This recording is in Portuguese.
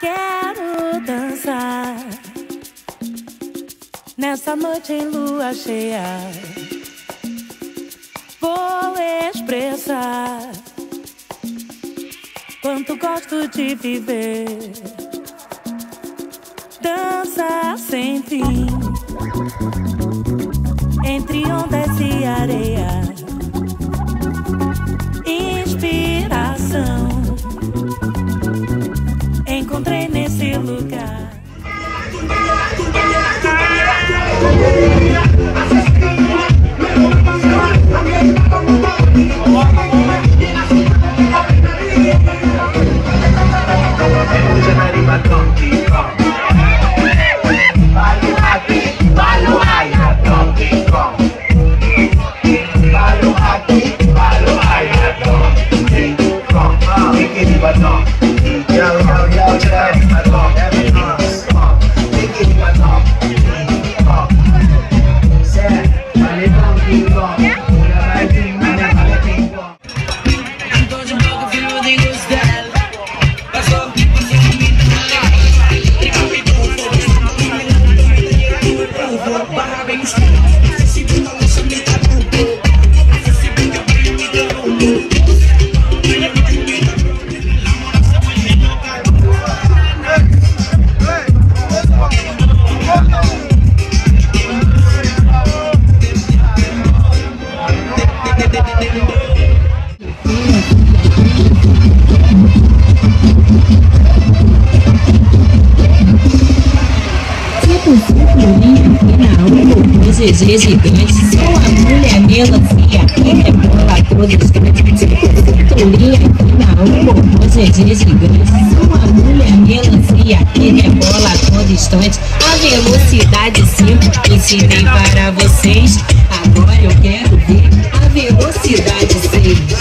Quero dançar nessa noite em lua cheia. Vou expressar quanto gosto de viver. Dança sem fim entre ondas e areia. Inspiração encontrei nesse lugar. GG gigante, sou a mulher melancia, que rebola todos grandes. Cinturinha final, o GG gigante, sou a mulher melancia, que rebola a todo instante. A velocidade 5 ensinei para vocês, agora eu quero ver a velocidade 6.